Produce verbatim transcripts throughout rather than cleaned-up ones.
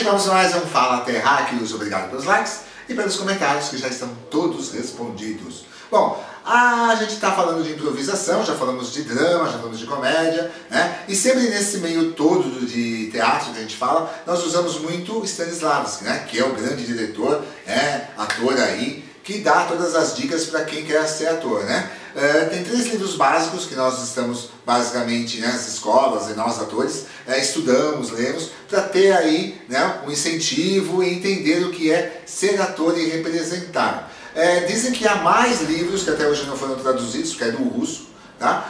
vamos mais um Fala Terráqueos. Obrigado pelos likes e pelos comentários que já estão todos respondidos. Bom, a gente está falando de improvisação, já falamos de drama, já falamos de comédia, né? E sempre nesse meio todo de teatro que a gente fala, nós usamos muito Stanislavski, né? Que é o grande diretor, é, ator aí, que dá todas as dicas para quem quer ser ator, né? Uh, tem três livros básicos que nós estamos basicamente nas, né, escolas e nós atores é, estudamos, lemos, para ter aí, né, um incentivo e entender o que é ser ator e representar. É, dizem que há mais livros que até hoje não foram traduzidos, porque é do russo, tá?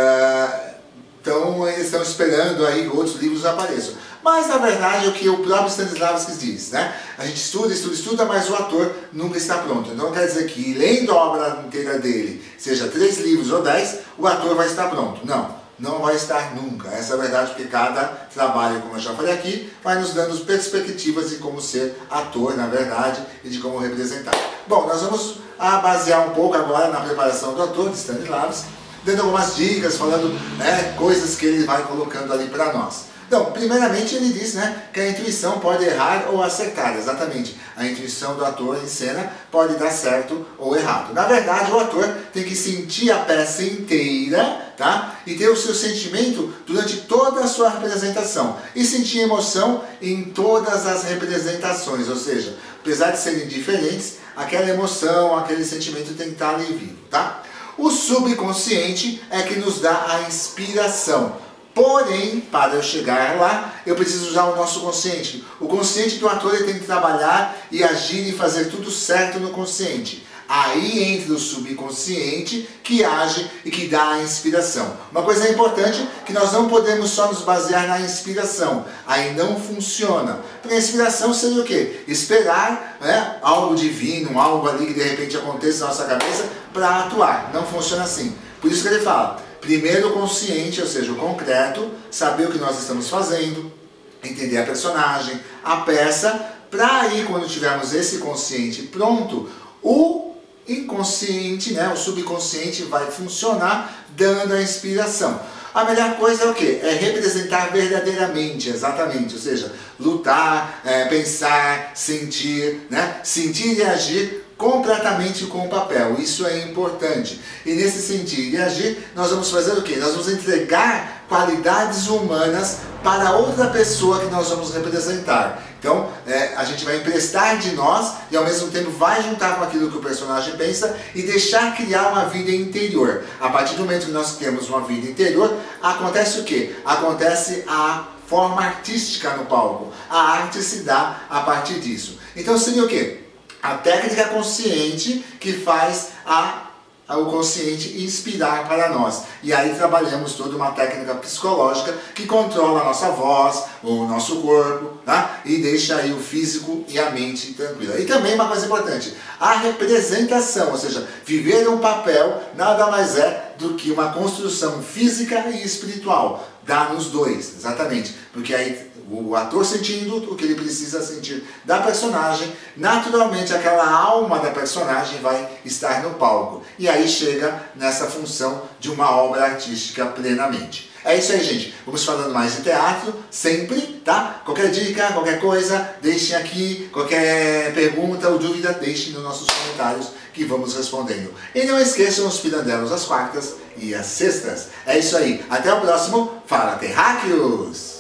Uh, então eles estão esperando aí que outros livros apareçam. Mas na verdade é o que o próprio Stanislavski diz, né? A gente estuda, estuda, estuda, mas o ator nunca está pronto. Então quer dizer que lendo a obra inteira dele, seja três livros ou dez, o ator vai estar pronto. Não, não vai estar nunca. Essa é a verdade, porque cada trabalho, como eu já falei aqui, vai nos dando perspectivas de como ser ator, na verdade, e de como representar. Bom, nós vamos a basear um pouco agora na preparação do ator, de Stanislavski, dando algumas dicas, falando, né, coisas que ele vai colocando ali para nós. Então, primeiramente ele diz, né, que a intuição pode errar ou acertar, exatamente. A intuição do ator em cena pode dar certo ou errado. Na verdade, o ator tem que sentir a peça inteira, tá? E ter o seu sentimento durante toda a sua representação. E sentir emoção em todas as representações, ou seja, apesar de serem diferentes, aquela emoção, aquele sentimento tem que estar ali vivo, tá? O subconsciente é que nos dá a inspiração. Porém, para eu chegar lá, eu preciso usar o nosso consciente. O consciente do ator ele tem que trabalhar e agir e fazer tudo certo no consciente. Aí entra o subconsciente que age e que dá a inspiração. Uma coisa importante que nós não podemos só nos basear na inspiração. Aí não funciona. Porque a inspiração seria o quê? Esperar, né, algo divino, algo ali que de repente aconteça na nossa cabeça para atuar. Não funciona assim. Por isso que ele fala, primeiro o consciente, ou seja, o concreto, saber o que nós estamos fazendo, entender a personagem, a peça, para aí quando tivermos esse consciente pronto, o inconsciente, né, o subconsciente vai funcionar dando a inspiração. A melhor coisa é o quê? É representar verdadeiramente, exatamente, ou seja, lutar, é, pensar, sentir, né, sentir e agir completamente com o papel. Isso é importante. E nesse sentir e agir, nós vamos fazer o quê? Nós vamos entregar qualidades humanas para outra pessoa que nós vamos representar. Então, é, a gente vai emprestar de nós e ao mesmo tempo vai juntar com aquilo que o personagem pensa e deixar criar uma vida interior. A partir do momento que nós temos uma vida interior, acontece o quê? Acontece a forma artística no palco. A arte se dá a partir disso. Então seria o quê? A técnica consciente que faz a, a, o consciente inspirar para nós. E aí trabalhamos toda uma técnica psicológica que controla a nossa voz, o nosso corpo, tá? E deixa aí o físico e a mente tranquila. E também uma coisa importante, a representação, ou seja, viver um papel nada mais é do que uma construção física e espiritual. Dá nos dois, exatamente. Porque aí o ator sentindo o que ele precisa sentir da personagem, naturalmente aquela alma da personagem vai estar no palco. E aí chega nessa função de uma obra artística plenamente. É isso aí, gente. Vamos falando mais de teatro, sempre, tá? Qualquer dica, qualquer coisa, deixem aqui. Qualquer pergunta ou dúvida, deixem nos nossos comentários que vamos respondendo. E não esqueçam os pirandelos às quartas e às sextas. É isso aí. Até o próximo Fala Terráqueos!